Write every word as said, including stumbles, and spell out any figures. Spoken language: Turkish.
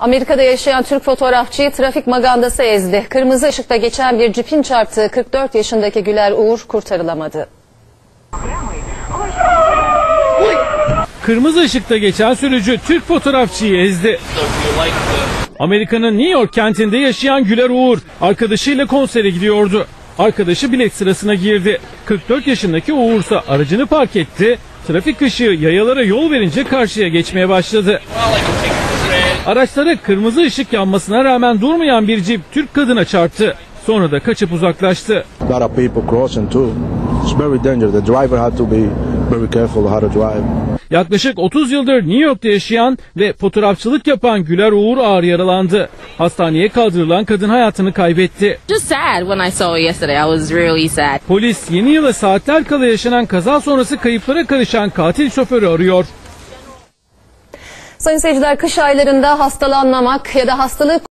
Amerika'da yaşayan Türk fotoğrafçıyı trafik magandası ezdi. Kırmızı ışıkta geçen bir cipin çarptığı kırk dört yaşındaki Güler Uğur kurtarılamadı. Kırmızı ışıkta geçen sürücü Türk fotoğrafçıyı ezdi. Amerika'nın New York kentinde yaşayan Güler Uğur arkadaşıyla konsere gidiyordu. Arkadaşı bilet sırasına girdi. kırk dört yaşındaki Uğur ise aracını park etti. Trafik ışığı yayalara yol verince karşıya geçmeye başladı. Araçlara kırmızı ışık yanmasına rağmen durmayan bir cip Türk kadına çarptı. Sonra da kaçıp uzaklaştı. Yaklaşık otuz yıldır New York'ta yaşayan ve fotoğrafçılık yapan Güler Uğur ağır yaralandı. Hastaneye kaldırılan kadın hayatını kaybetti. Polis yeni yıla saatler kala yaşanan kaza sonrası kayıplara karışan katil şoförü arıyor. Sayın seyirciler, kış aylarında hastalanmamak ya da hastalığı